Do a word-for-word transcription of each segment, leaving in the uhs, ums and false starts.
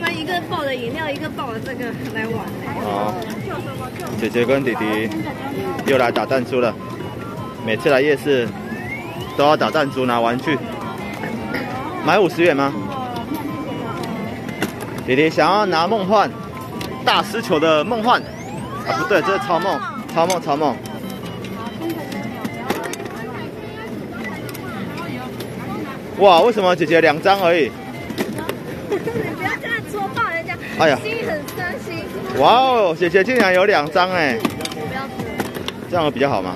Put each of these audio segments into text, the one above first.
们一个抱着饮料，一个抱着这个来玩。 哦，姐姐跟弟弟又来打弹珠了。每次来夜市都要打弹珠拿玩具，买五十元吗？弟弟想要拿梦幻大师球的梦幻啊，不对，这是超梦，超梦，超梦。哇，为什么姐姐两张而已？ 你不要这样戳爆人家， 哎呀， 心很伤心。 哇哦，姐姐竟然有两张哎！ 我不要吃， 这样比较好吗？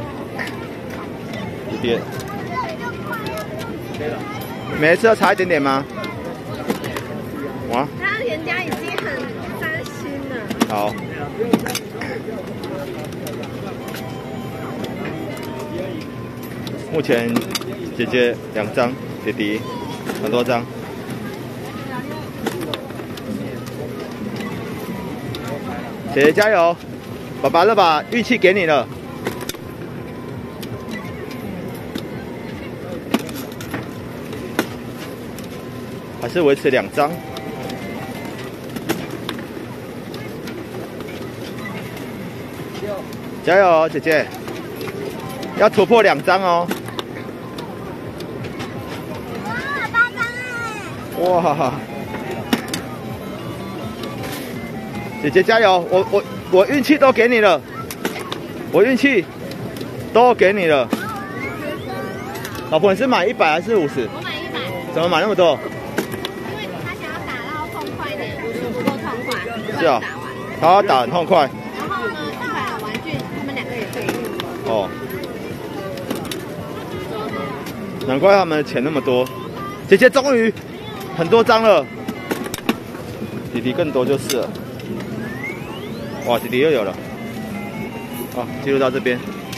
别，每一次要差一点点吗？哇， 他人家已经很伤心了。 好。目前姐姐两张，弟弟很多张。姐姐加油！爸爸都把运气给你了。还是维持两张。加油哦，姐姐！要突破两张哦。 哇，八张哎！ 哇！姐姐加油！我我我运气都给你了，我运气都给你了。老婆，你是买一百还是五十？ 我买一百。 怎么买那么多？ 因为他想要打到痛快点，五十不够痛快， 是啊，他要打很痛快。 然后呢，一百的玩具他们两个也可以用。 哦，难怪他们钱那么多。姐姐终于很多张了，弟弟更多就是了。哇，弟弟又有了。好，记录到这边。